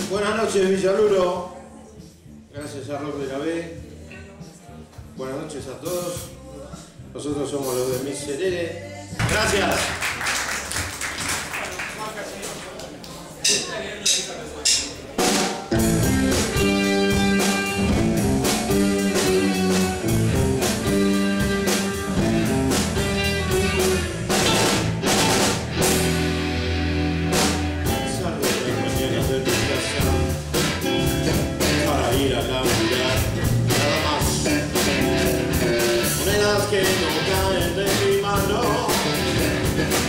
Buenas noches, Villaluro. Gracias a Rock de la B. Buenas noches a todos. Nosotros somos los de Miserere. Gracias. Que no caen de mi mano.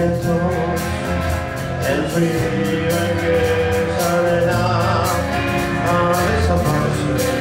vientos, el frío empieza a desaparecer.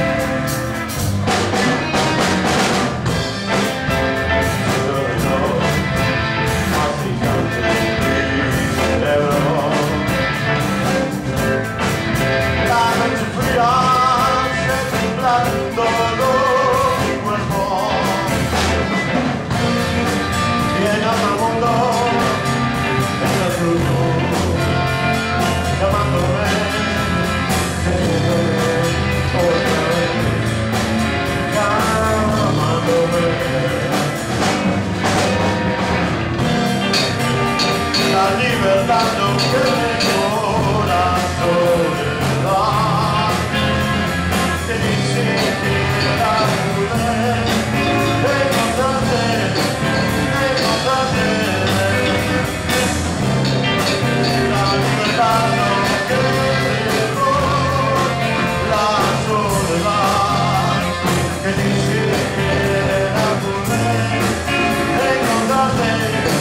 La libertad no tiene corazón, que ni siquiera pude encontrarte. La libertad no tiene la soledad, que ni siquiera pude encontrarte.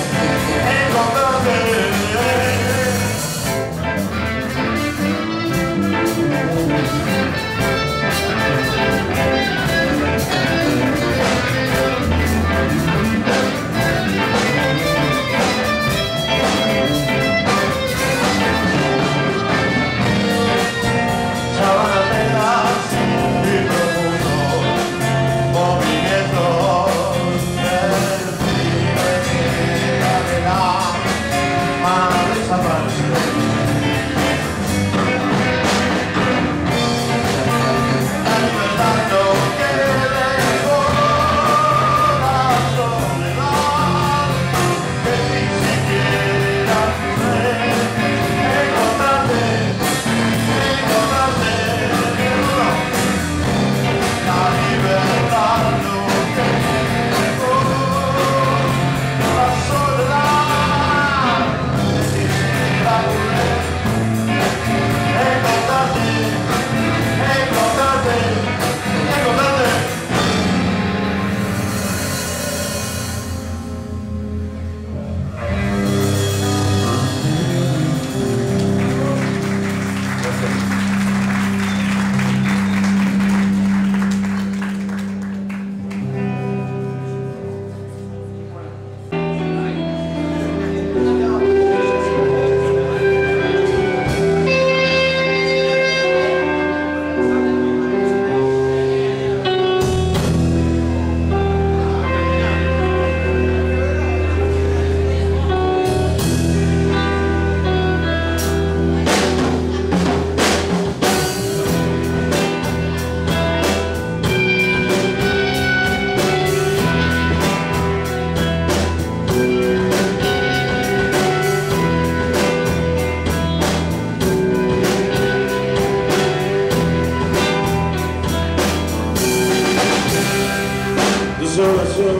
Desolación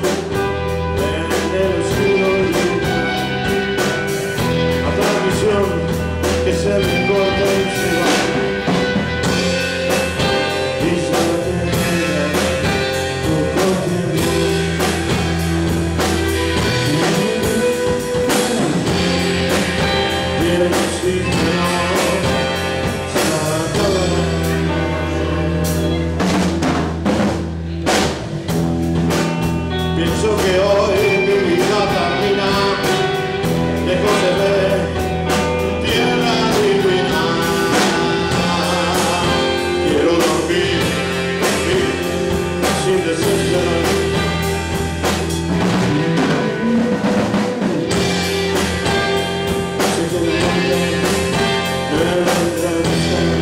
en el oscuro luna, otra visión que se me corta y se va, y solo te queda tu cotidiano. Y el sitio se acaba. Pienso que hoy mi vida termina, lejos de ver tierra divina. Quiero dormir sin desesperar. Sé que el mundo me va a atravesar.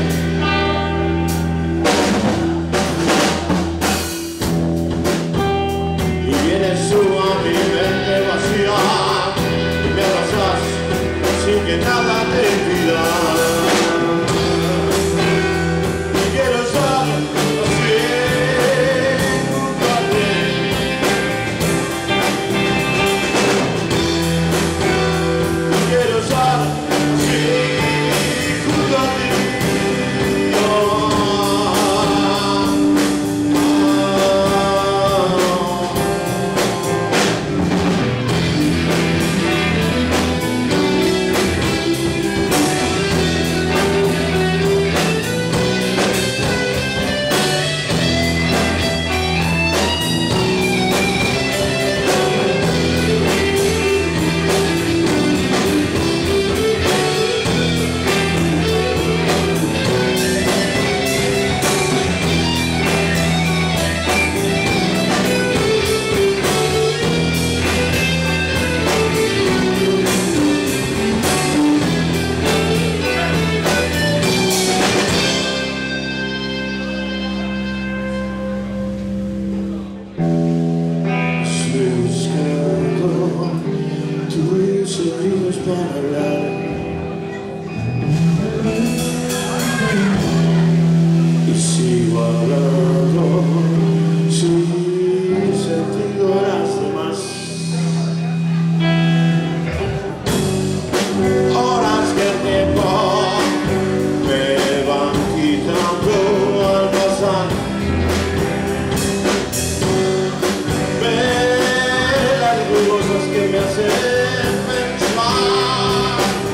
Subo a mi mente vacía y me abrazas sin que nada te pida. Y quiero estar así junto a ti. Y quiero estar así junto a ti. sentidos para hablar. Y sigo hablando sin sentido a las demás. Horas que el tiempo me van quitando al pasar. Cosas que me hacen pensar.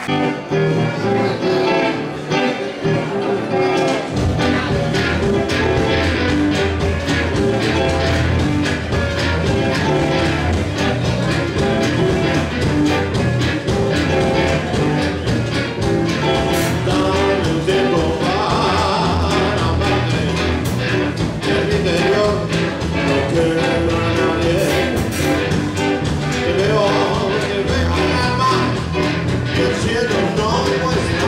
El cielo no muestra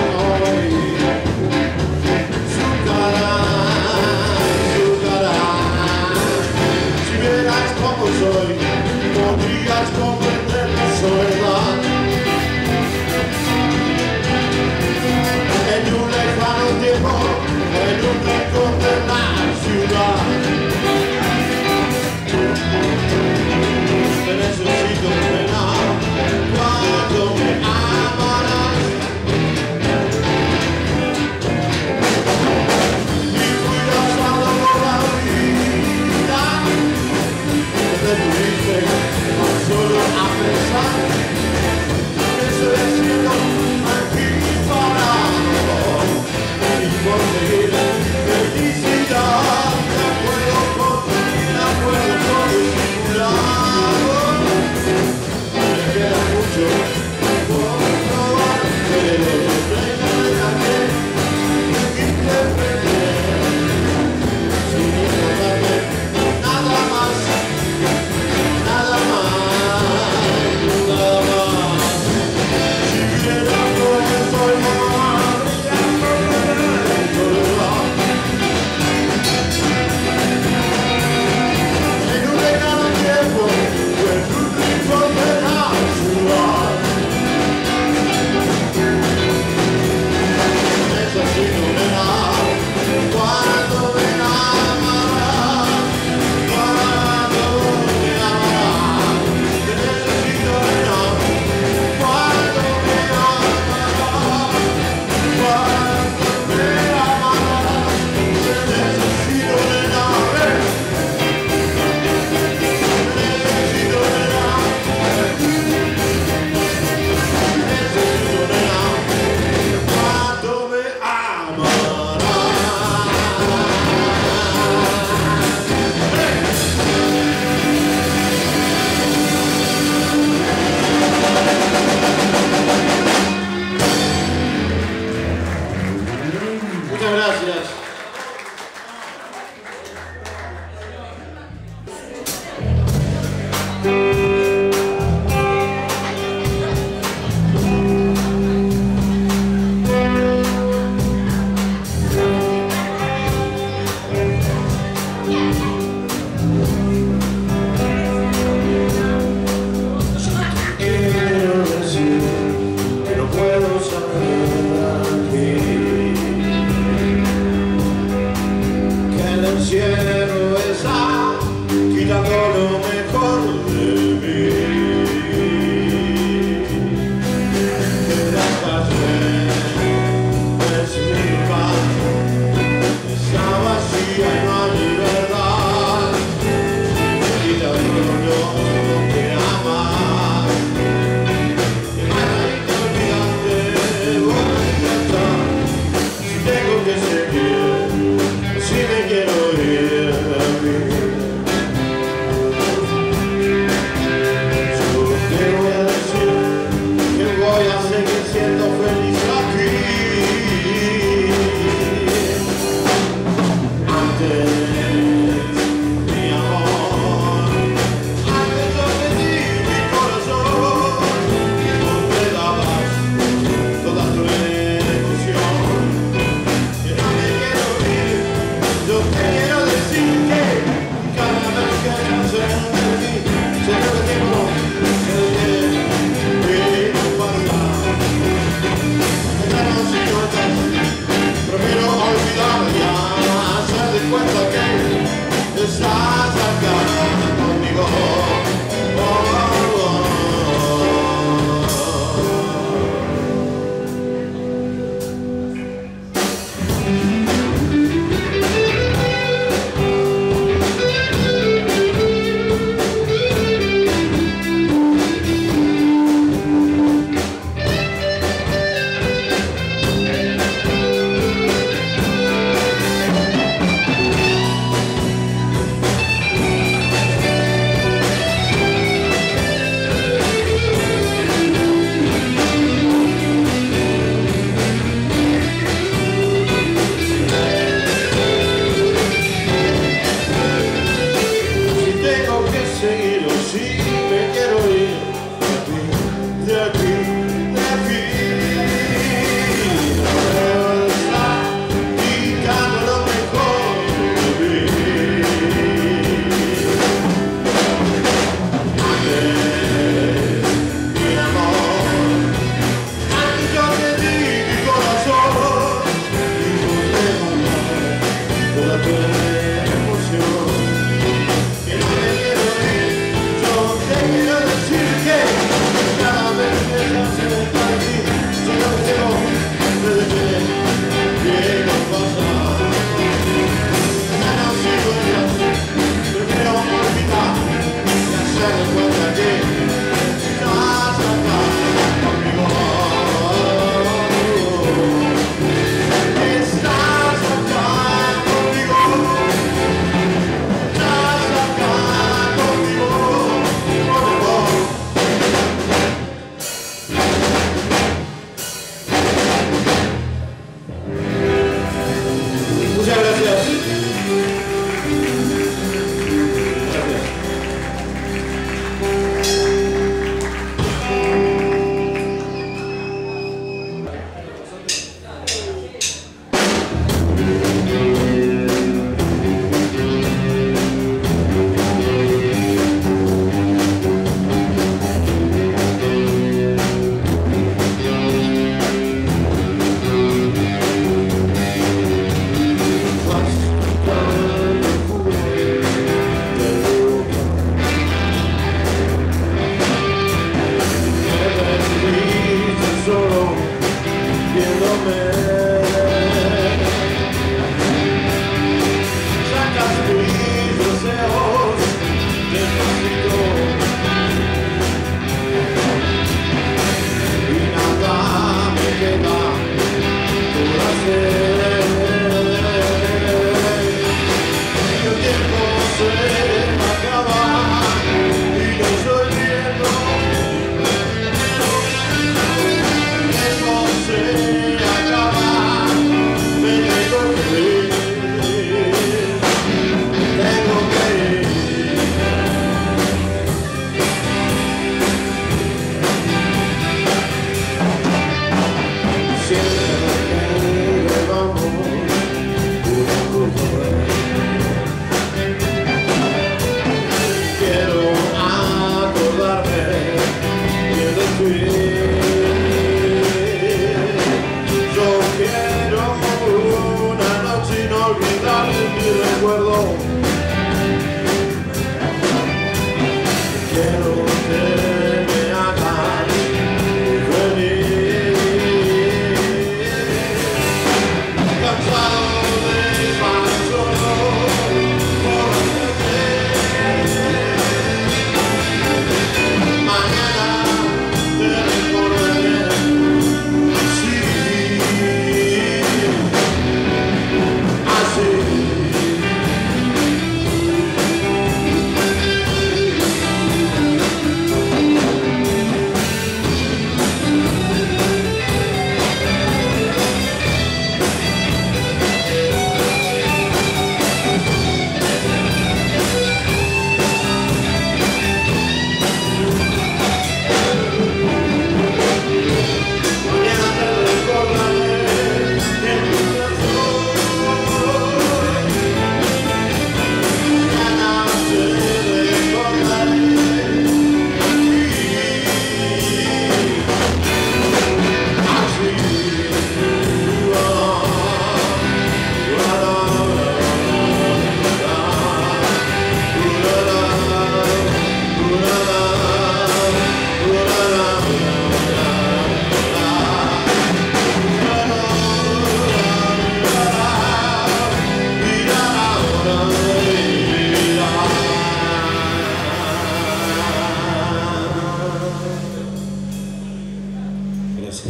Gracias.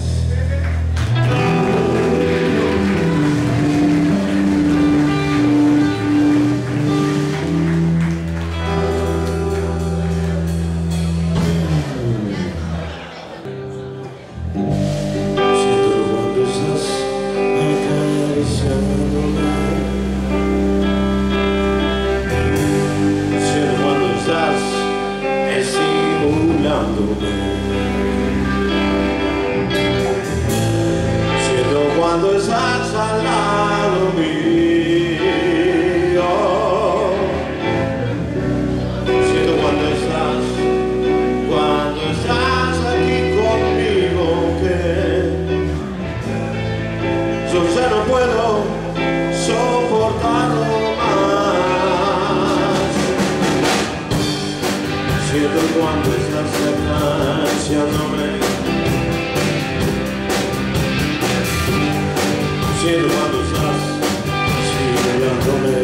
Siento cuando estás al lado mío. Siento cuando estás aquí conmigo, que yo ya no puedo soportarlo más. Siento cuando estás acariciándome. Siento cuando estás simulándome.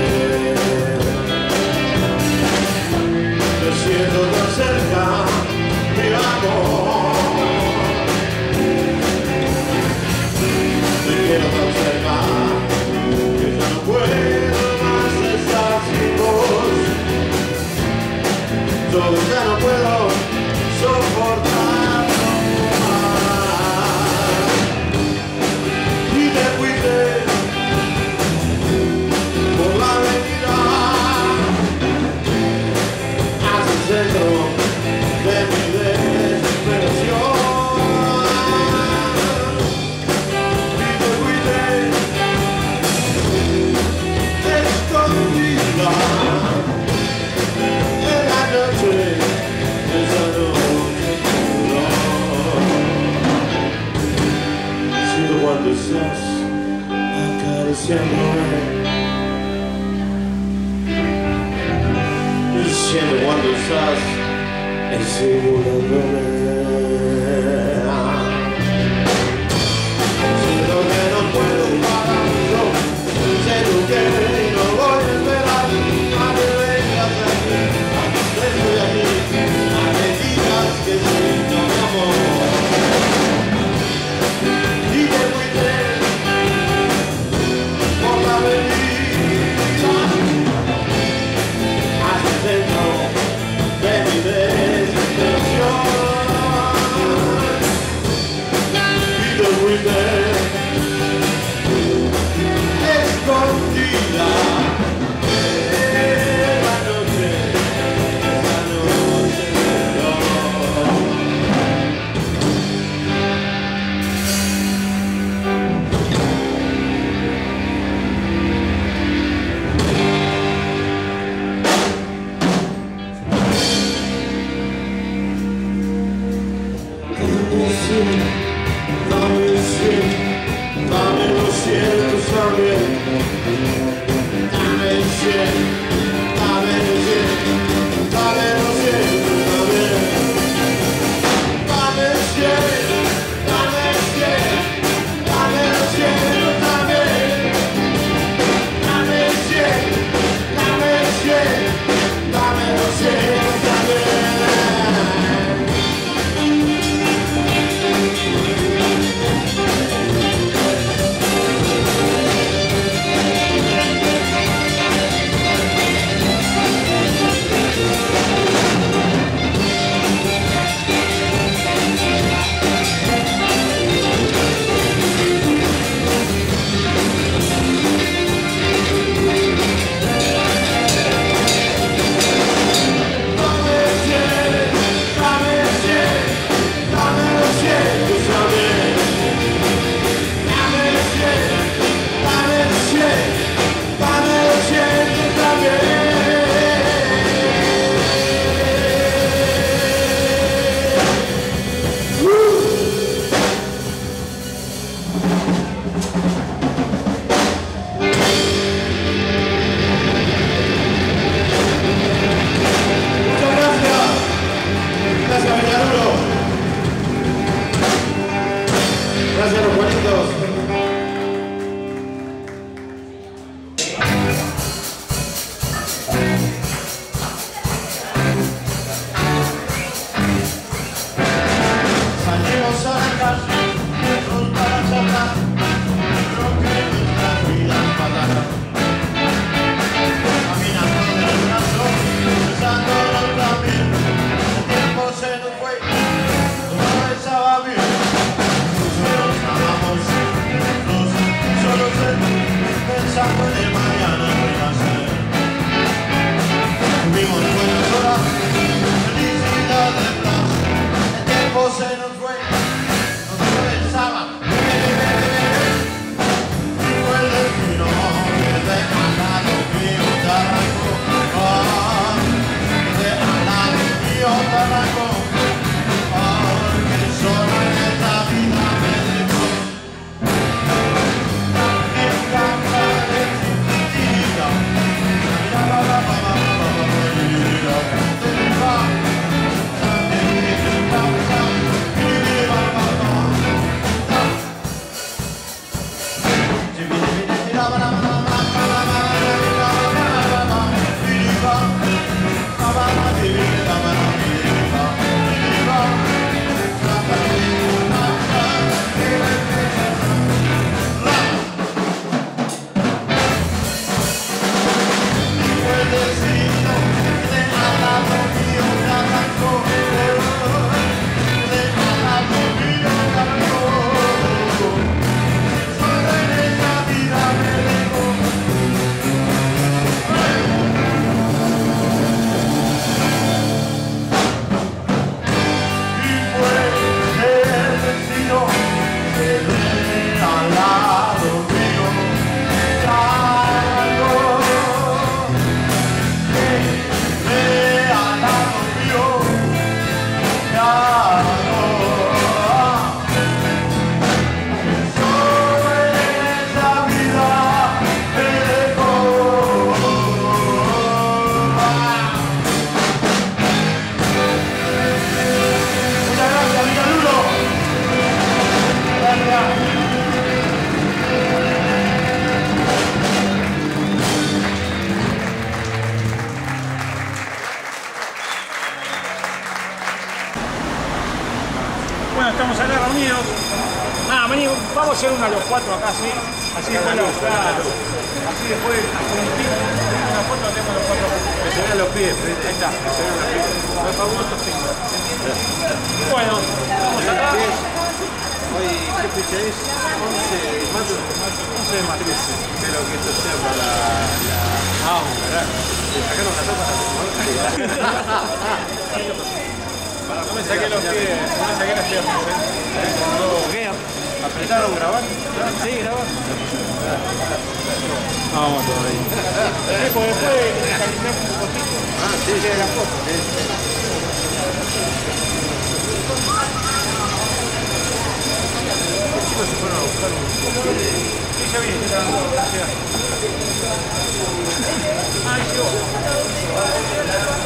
Te siento tan cerca, mi amor. Te quiero tan cerca que ya no puedo más estar sin vos. Yo ya no puedo soportarlo más. Y te fuiste por la avenida hacia el centro de mi desesperación. Y te fuiste escondida en la noche. Siento cuando estás acariciándome. Siento cuando estás simulándome. Siento que no puedo pararlo. Siento que no voy a esperar a que vengas aquí. Estoy aquí. Que sí, no, mi amor. Y te fuiste por la avenida hacia el centro de mi desesperación. Y te fuiste escondida en la noche. Dame los cielos también. Dame el cielo, dame el cielo, dame los cielos también. Dame el cielo, dame el cielo, dame los cielos también. Dame el cielo, dame el cielo, dame los cielos también. Gracias, los bonitos. Salimos a la calle. Bueno, estamos acá reunidos. Nada, vení, vamos a hacer una a los cuatro acá, ¿sí? Así después los así después una foto hacemos los cuatro. Que se vean los pies, Ahí está. que se vean los pies. Los fabulosos cinco. Bueno, vamos acá. Hoy, ¿qué fecha es? 11 de mayo. 11 de mayo. Espero que esto sea para la... Ah, carajo. ¿Le sacaron la tapa a la No me saqué los pies, no me saqué las piernas, ¿eh? ¿Apretaron grabar? Sí, grabó. Vamos todavía. Después caminamos un poquito. Ah, sí, sí, la foto. Los chicos se fueron a buscar un... Sí, ya vi, ya llegó. Ahí llegó.